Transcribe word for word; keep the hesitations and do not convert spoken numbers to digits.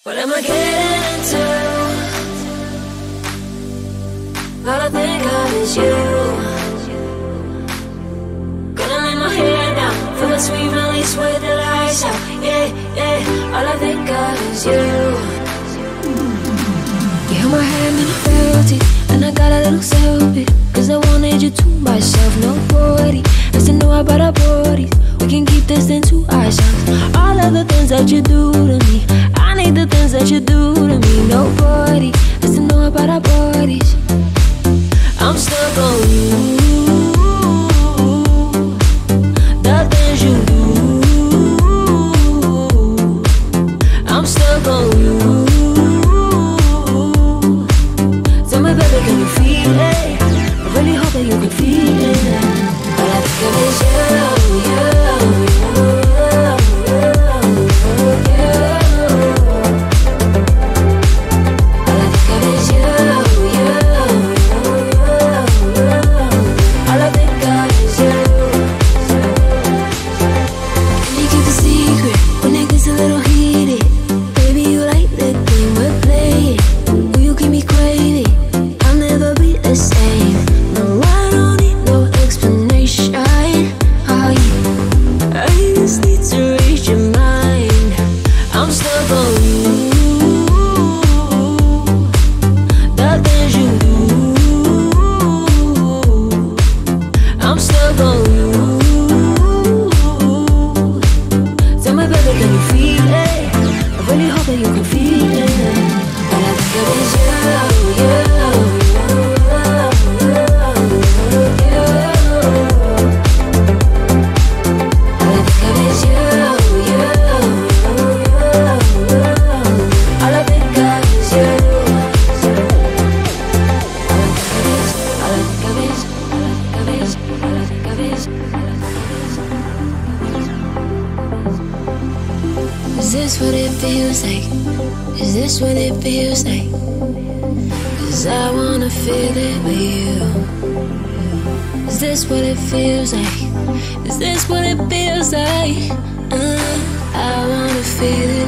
What am I getting into? All I think of is you. Gonna lay my head down, feel the sweet release with the lights out. Yeah, yeah, all I think of is you. You held my hand and I felt it, and I got a little selfish, cause I wanted you to myself, nobody has to know about our bodies. We can keep this into ourselves. All of the things that you do to me, I need the things that you do to me. Nobody has to know about our bodies. I'm stuck on you. The things you do, I'm stuck on you. Tell me, baby, can you feel it? I really hope that you can feel it. All I think of is you, you, you, you, you. All I think of is you, you, you, you. All I think of is you. Can you keep the secret when it gets a little heated? Baby, you like the game we're playing. Will you keep me crazy? I'll never be the same. No, I don't need no explanation. Oh, yeah. I just need to reach your mind. I'm stuck on you. The things you do, I'm stuck on you. Tell me, baby, can you feel it? I really hope that you can feel it. All I think of is you, you, you, you, you. All I think of is you, you, you, you. All I think of is you. All I think of is, all I think of is, all I think of is, all I think of is. Is this what it feels like? Is this what it feels like? Cause I wanna feel it with you. Is this what it feels like? Is this what it feels like? Uh, I wanna feel it